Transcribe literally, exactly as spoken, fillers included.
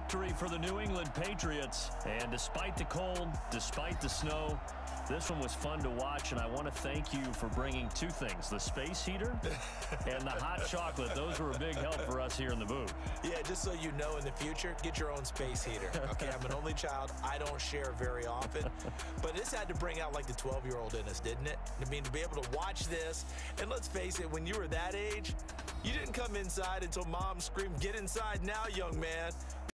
victory for the New England Patriots. And despite the cold, despite the snow, this one was fun to watch, and I want to thank you for bringing two things, the space heater and the hot chocolate. Those were a big help for us here in the booth. Yeah, just so you know, in the future, get your own space heater. Okay, I'm an only child. I don't share very often. But this had to bring out, like, the twelve-year-old in us, didn't it? I mean, to be able to watch this, and let's face it, when you were that age, you didn't come inside until Mom screamed, "Get inside now, young man."